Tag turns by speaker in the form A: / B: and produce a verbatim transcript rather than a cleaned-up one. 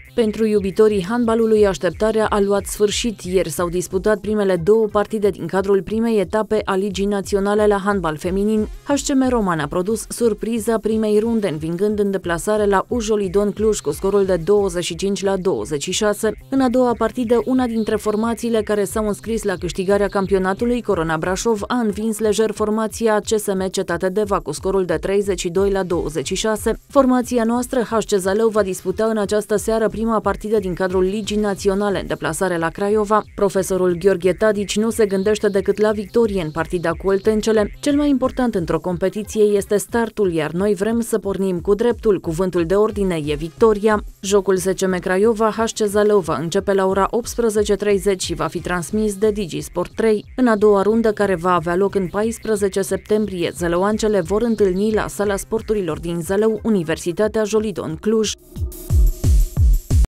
A: Pentru iubitorii handbalului, așteptarea a luat sfârșit. Ieri s-au disputat primele două partide din cadrul primei etape a Ligii Naționale la handbal feminin. H C M Roman a produs surpriza primei runde, învingând în deplasare la Ujolidon Cluj cu scorul de douăzeci și cinci la douăzeci și șase. În a doua partidă, una dintre formațiile care s-au înscris la câștigarea campionatului, Corona Brașov, a învins lejer formația C S M Cetate Deva cu scorul de treizeci și doi la douăzeci și șase. Formația noastră, H C Zalău, va disputa în această seară prima partidă din cadrul Ligii Naționale în deplasare la Craiova. Profesorul Gheorghe Tadici nu se gândește decât la victorie în partida cu Oltencele. Cel mai important într-o competiție este startul, iar noi vrem să pornim cu dreptul. Cuvântul de ordine e victoria. Jocul S C M Craiova H C Zalău va începe la ora optsprezece și treizeci și va fi transmis de Digi Sport trei. În a doua rundă, care va avea loc în paisprezece septembrie, zălăuancele vor întâlni la Sala Sporturilor din Zalău Universitatea Jolidon Cluj.